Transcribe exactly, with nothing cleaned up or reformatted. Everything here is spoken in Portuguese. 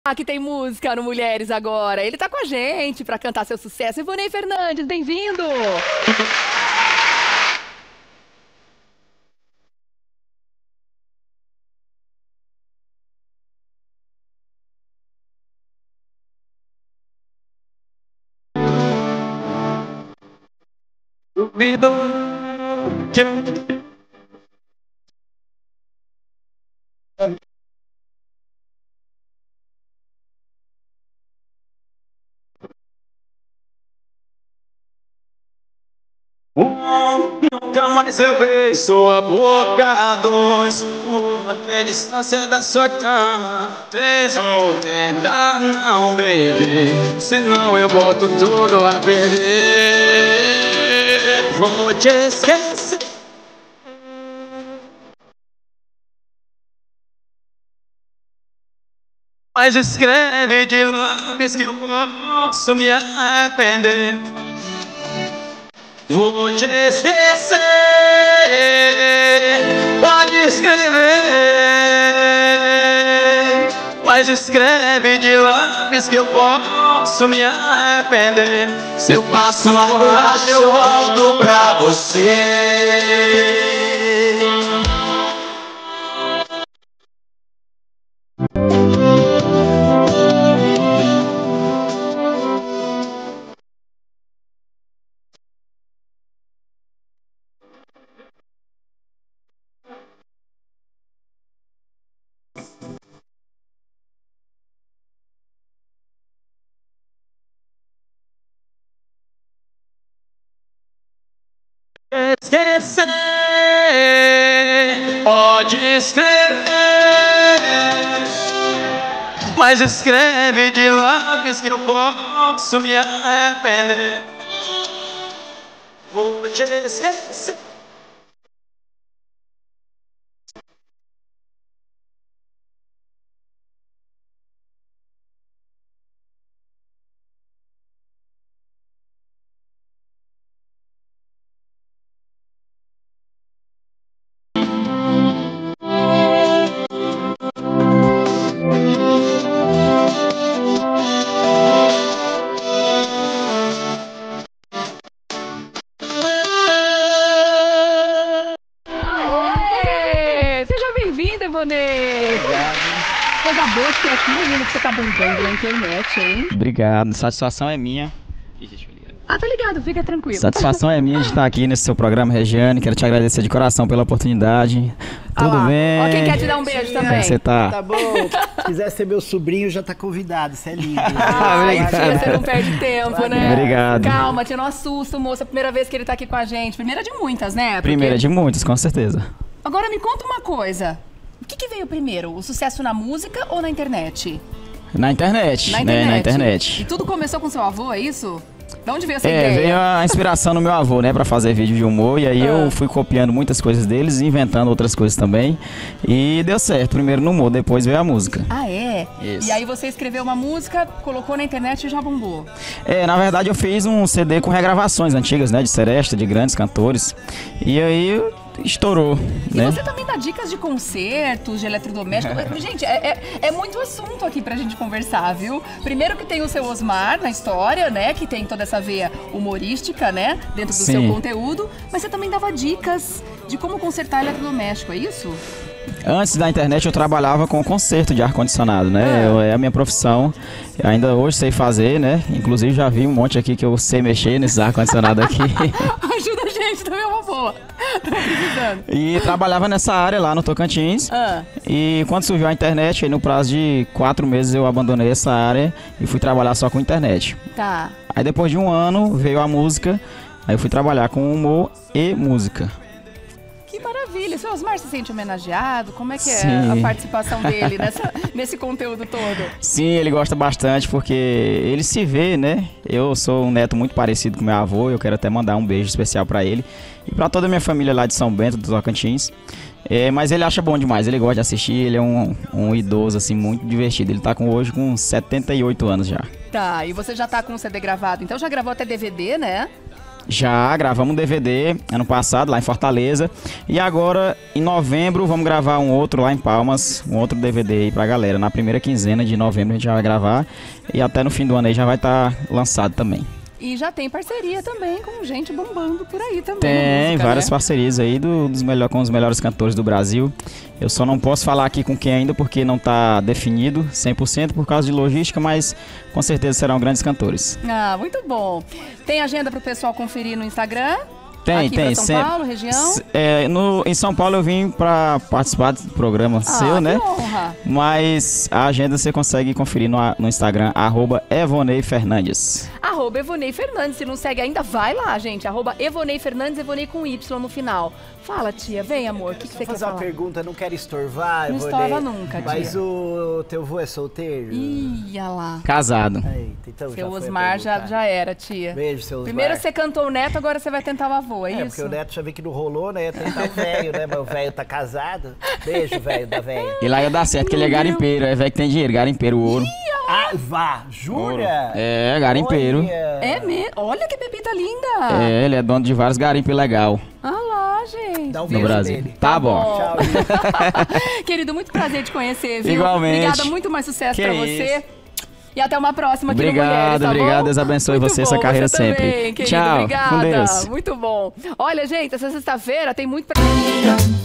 Que tem música no Mulheres agora. Ele tá com a gente pra cantar seu sucesso. Ivonei Fernandes, bem-vindo! Nunca mais eu vejo sua boca a dois, a distância da sua cama. Fez eu tentar não beber, senão eu boto tudo a perder. Vou te esquecer. Mas escreve de lápis que eu posso me arrepender. Vou te esquecer, pode escrever, mas escreve de lápis que eu posso me arrepender. Se eu passo a coragem eu volto pra você. Esquecer, pode escrever, mas escreve de lápis que eu posso me arrepender. Vou te esquecer. Ivonei! Coisa boa que aqui, menino, que você tá bombando na internet, hein? Obrigado, satisfação é minha. Ah, tá ligado, fica tranquilo. Satisfação é minha de estar aqui nesse seu programa, Regiane. Quero te agradecer de coração pela oportunidade. Ah Tudo lá. bem? Ó, quem quer te dar um beijo também. Como é que você tá? Tá bom. Se quiser ser meu sobrinho, já tá convidado. Isso é lindo. Ah, tia, você não perde tempo, né? Obrigado. Calma, tia, não assusta, moça. Primeira vez que ele tá aqui com a gente. Primeira de muitas, né? Porque... Primeira de muitas, com certeza. Agora me conta uma coisa. O que, que veio primeiro? O sucesso na música ou na internet? Na internet, Na né? internet. Na internet. E tudo começou com seu avô, é isso? De onde veio essa É, ideia? veio a inspiração no meu avô, né, pra fazer vídeo de humor, e aí Ah. eu fui copiando muitas coisas deles e inventando outras coisas também, e deu certo, primeiro no humor, depois veio a música. Ah, é? Isso. E aí você escreveu uma música, colocou na internet e já bombou. É, na verdade eu fiz um C D com regravações antigas, né, de Seresta, de grandes cantores, e aí estourou, E né. você também dá dicas de concertos, de eletrodomésticos. Gente, é, é, é muito assunto aqui pra gente conversar, viu? Primeiro que tem o seu Osmar na história, né? Que tem toda essa veia humorística, né? Dentro do Sim. seu conteúdo. Mas você também dava dicas de como consertar eletrodoméstico, é isso? Antes da internet eu trabalhava com conserto de ar-condicionado, né? Ah. Eu- é a minha profissão. Ainda hoje sei fazer, né? Inclusive já vi um monte aqui que eu sei mexer nesses ar-condicionado aqui. Ajuda a gente, também é uma boa. Tô precisando. E trabalhava nessa área lá no Tocantins. Ah. E quando surgiu a internet, aí no prazo de quatro meses eu abandonei essa área e fui trabalhar só com internet. Tá. Aí depois de um ano veio a música, aí eu fui trabalhar com humor e música. Que maravilha. O seu Osmar se sente homenageado? Como é que é Sim. a participação dele nessa, nesse conteúdo todo? Sim, ele gosta bastante porque ele se vê, né? Eu sou um neto muito parecido com meu avô, eu quero até mandar um beijo especial pra ele e pra toda a minha família lá de São Bento, do Tocantins. É, mas ele acha bom demais, ele gosta de assistir, ele é um, um idoso assim muito divertido. Ele tá com, hoje com setenta e oito anos já. Tá, e você já tá com o C D gravado, então já gravou até D V D, né? Já gravamos um D V D ano passado lá em Fortaleza. E agora, em novembro, vamos gravar um outro lá em Palmas, um outro D V D aí pra galera. Na primeira quinzena de novembro a gente já vai gravar e até no fim do ano aí já vai estar lançado também. E já tem parceria também com gente bombando por aí também. Tem música, várias né? parcerias aí do, dos melhor, com os melhores cantores do Brasil. Eu só não posso falar aqui com quem ainda porque não está definido cem por cento por causa de logística, mas com certeza serão grandes cantores. Ah, muito bom. Tem agenda para o pessoal conferir no Instagram? Tem, Aqui tem. pra São sempre, Paulo, região? É, no, em São Paulo eu vim para participar do programa Ah, seu, que né? honra. Mas a agenda você consegue conferir no, no Instagram, arroba Evonei Fernandes. Arroba Evonei Fernandes. Se não segue ainda, vai lá, gente. Arroba Evonei Fernandes, Evonei com Y no final. Fala, tia. Vem, amor. O que, que você Vou quer fazer uma falar? pergunta, não quero estorvar. Não Evonei, estorva nunca, tia. Mas o teu avô é solteiro? Ih, olha lá. Casado. Eita, então já Seu foi a Osmar já, pergunta. já era, tia. Beijo, seu Osmar. Primeiro você cantou o neto, agora você vai tentar o avô, é, É, isso? porque o neto já vi que não rolou, né? Ia tentar o velho, né? Mas o velho tá casado. Beijo, velho da velha. E lá ia dar certo, que ele é garimpeiro. É velho que tem dinheiro, garimpeiro, o ouro. Ah, vá, jura? É, garimpeiro. Olha. É mesmo? Olha que pepita linda. É, ele é dono de vários garimpos legal Ah lá, gente. Dá um no beijo Brasil. nele. Tá bom. Tchau, Querido, muito prazer te conhecer, viu? Igualmente. Obrigada, muito mais sucesso Que pra você. isso. E até uma próxima aqui no Obrigado, Mulheres, tá obrigado. bom? Deus abençoe Muito você, bom, essa carreira você sempre. também, querido. Tchau, Obrigada. com Deus. Muito bom. Olha, gente, essa sexta-feira tem muito pra...